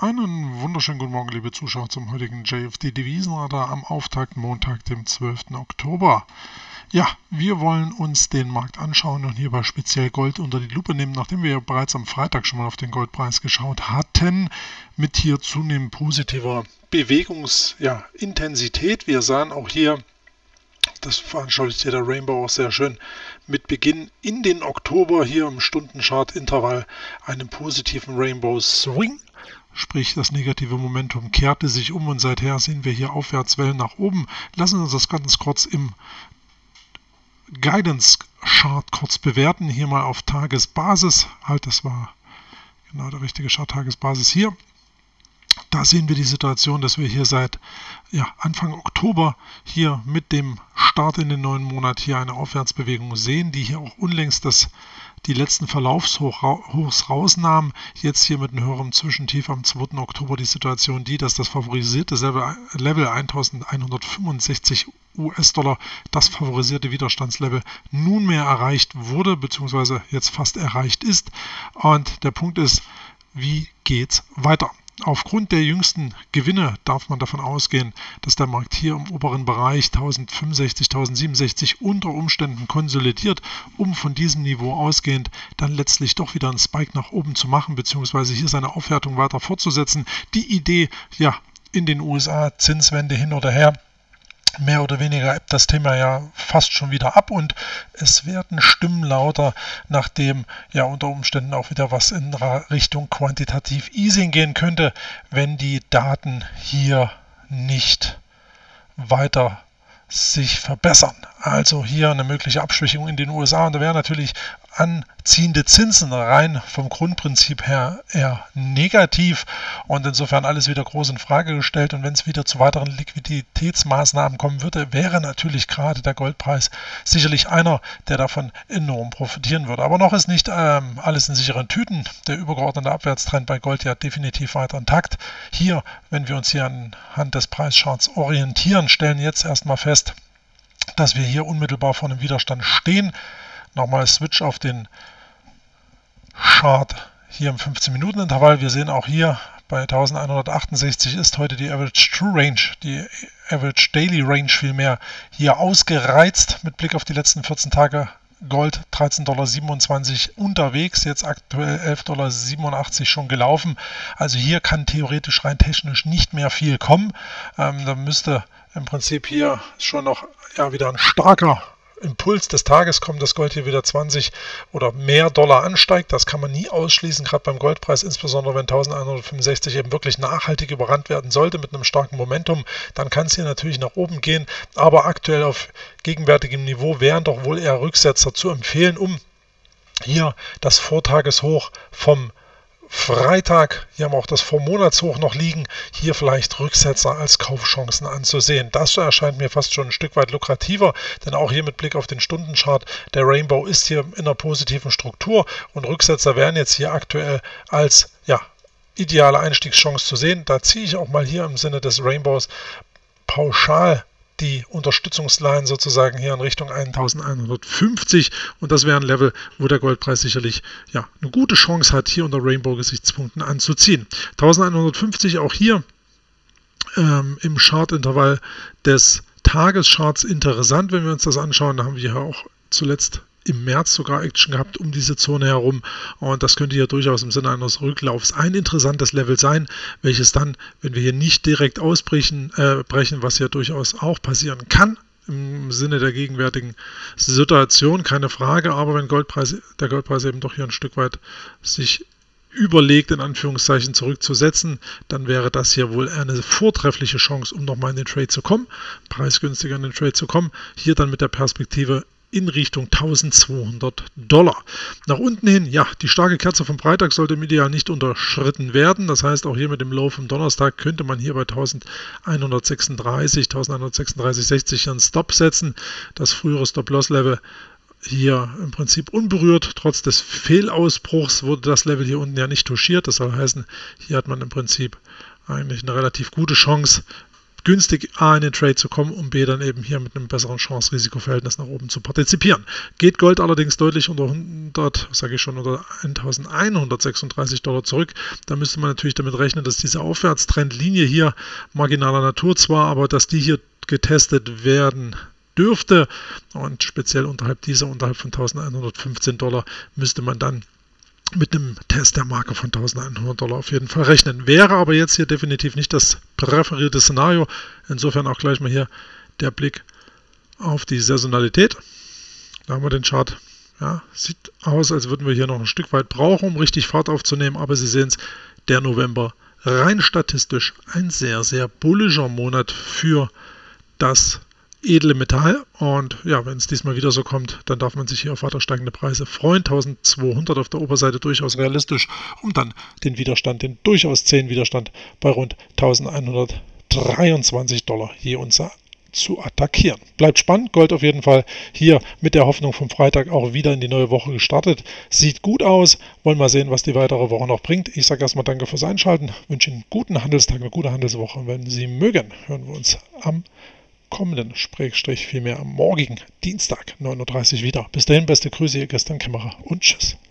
Einen wunderschönen guten Morgen, liebe Zuschauer, zum heutigen JFD-Devisenradar am Auftakt Montag, dem 12. Oktober. Ja, wir wollen uns den Markt anschauen und hierbei speziell Gold unter die Lupe nehmen, nachdem wir bereits am Freitag schon mal auf den Goldpreis geschaut hatten, mit hier zunehmend positiver Bewegungsintensität. Wir sahen auch hier, das veranschaulicht hier der Rainbow auch sehr schön, mit Beginn in den Oktober hier im Stundenchart-Intervall einen positiven Rainbow Swing. Sprich, das negative Momentum kehrte sich um und seither sehen wir hier Aufwärtswellen nach oben. Lassen wir uns das ganz kurz im Guidance Chart kurz bewerten. Hier mal auf Tagesbasis. Halt, das war genau der richtige Chart, Tagesbasis hier. Da sehen wir die Situation, dass wir hier seit Anfang Oktober hier mit dem Start in den neuen Monat hier eine Aufwärtsbewegung sehen, die hier auch unlängst die letzten Verlaufshochs rausnahmen. Jetzt hier mit einem höheren Zwischentief am 2. Oktober die Situation, dass das favorisierte Level 1165 US-Dollar, das favorisierte Widerstandslevel, nunmehr erreicht wurde, beziehungsweise jetzt fast erreicht ist. Und der Punkt ist, wie geht's weiter? Aufgrund der jüngsten Gewinne darf man davon ausgehen, dass der Markt hier im oberen Bereich 1065, 1067 unter Umständen konsolidiert, um von diesem Niveau ausgehend dann letztlich doch wieder einen Spike nach oben zu machen, beziehungsweise hier seine Aufwertung weiter fortzusetzen. Die Idee, in den USA, Zinswende hin oder her, mehr oder weniger ebbt das Thema ja fast schon wieder ab und es werden Stimmen lauter, nachdem unter Umständen auch wieder was in Richtung quantitativ Easing gehen könnte, wenn die Daten hier nicht weiter sich verbessern. Also hier eine mögliche Abschwächung in den USA und da wäre natürlich anziehende Zinsen rein vom Grundprinzip her eher negativ und insofern alles wieder groß in Frage gestellt. Und wenn es wieder zu weiteren Liquiditätsmaßnahmen kommen würde, wäre natürlich gerade der Goldpreis sicherlich einer, der davon enorm profitieren würde. Aber noch ist nicht alles in sicheren Tüten. Der übergeordnete Abwärtstrend bei Gold definitiv weiter intakt. Hier, wenn wir uns hier anhand des Preischarts orientieren, stellen jetzt erstmal fest, dass wir hier unmittelbar vor einem Widerstand stehen. Nochmal Switch auf den Chart hier im 15-Minuten-Intervall. Wir sehen auch hier bei 1168 ist heute die Average True Range, die Average Daily Range vielmehr, hier ausgereizt mit Blick auf die letzten 14 Tage. Gold 13,27 $ unterwegs, jetzt aktuell 11,87 $ schon gelaufen. Also hier kann theoretisch rein technisch nicht mehr viel kommen. Da müsste im Prinzip hier schon noch wieder ein starker Impuls des Tages kommt, dass Gold hier wieder 20 oder mehr Dollar ansteigt. Das kann man nie ausschließen, gerade beim Goldpreis, insbesondere wenn 1165 eben wirklich nachhaltig überrannt werden sollte mit einem starken Momentum, dann kann es hier natürlich nach oben gehen, aber aktuell auf gegenwärtigem Niveau wären doch wohl eher Rücksetzer zu empfehlen, um hier das Vortageshoch vom Freitag, hier haben wir auch das Vormonatshoch noch liegen, hier vielleicht Rücksetzer als Kaufchancen anzusehen. Das erscheint mir fast schon ein Stück weit lukrativer, denn auch hier mit Blick auf den Stundenchart, der Rainbow ist hier in einer positiven Struktur und Rücksetzer wären jetzt hier aktuell als ideale Einstiegschance zu sehen. Da ziehe ich auch mal hier im Sinne des Rainbows pauschal die Unterstützungsline sozusagen hier in Richtung 1150 und das wäre ein Level, wo der Goldpreis sicherlich eine gute Chance hat, hier unter Rainbow-Gesichtspunkten anzuziehen. 1150 auch hier im Chartintervall des Tagescharts interessant, wenn wir uns das anschauen. Da haben wir hier auch zuletzt im März sogar Action gehabt um diese Zone herum und das könnte hier durchaus im Sinne eines Rücklaufs ein interessantes Level sein, welches dann, wenn wir hier nicht direkt brechen, was ja durchaus auch passieren kann, im Sinne der gegenwärtigen Situation, keine Frage, aber wenn der Goldpreis eben doch hier ein Stück weit sich überlegt, in Anführungszeichen zurückzusetzen, dann wäre das hier wohl eine vortreffliche Chance, um nochmal in den Trade zu kommen, preisgünstiger in den Trade zu kommen, hier dann mit der Perspektive in Richtung 1200 $. Nach unten hin, die starke Kerze vom Freitag sollte im Ideal nicht unterschritten werden. Das heißt, auch hier mit dem Low vom Donnerstag könnte man hier bei 1136, 1136,60 einen Stop setzen. Das frühere Stop-Loss-Level hier im Prinzip unberührt. Trotz des Fehlausbruchs wurde das Level hier unten nicht touchiert. Das soll heißen, hier hat man im Prinzip eigentlich eine relativ gute Chance, günstig A in den Trade zu kommen und B dann eben hier mit einem besseren Chance-Risiko-Verhältnis nach oben zu partizipieren. Geht Gold allerdings deutlich unter 1136 Dollar zurück, da müsste man natürlich damit rechnen, dass diese Aufwärtstrendlinie hier marginaler Natur zwar, aber dass die hier getestet werden dürfte und speziell unterhalb von 1115 Dollar müsste man dann mit einem Test der Marke von 1100 Dollar auf jeden Fall rechnen. Wäre aber jetzt hier definitiv nicht das präferierte Szenario. Insofern auch gleich mal hier der Blick auf die Saisonalität. Da haben wir den Chart. Ja, sieht aus, als würden wir hier noch ein Stück weit brauchen, um richtig Fahrt aufzunehmen. Aber Sie sehen es, der November rein statistisch ein sehr, sehr bullischer Monat für das edle Metall, und ja, wenn es diesmal wieder so kommt, dann darf man sich hier auf weiter steigende Preise freuen. 1200 auf der Oberseite durchaus realistisch, um dann den Widerstand, den durchaus zähen Widerstand bei rund 1123 Dollar je Unze zu attackieren. Bleibt spannend, Gold auf jeden Fall hier mit der Hoffnung vom Freitag auch wieder in die neue Woche gestartet. Sieht gut aus, wollen mal sehen, was die weitere Woche noch bringt. Ich sage erstmal danke fürs Einschalten, wünsche Ihnen einen guten Handelstag, eine gute Handelswoche, und wenn Sie mögen, hören wir uns am kommenden, vielmehr am morgigen Dienstag 9:30 Uhr wieder. Bis dahin, beste Grüße, Ihr Christian Kämmerer und tschüss.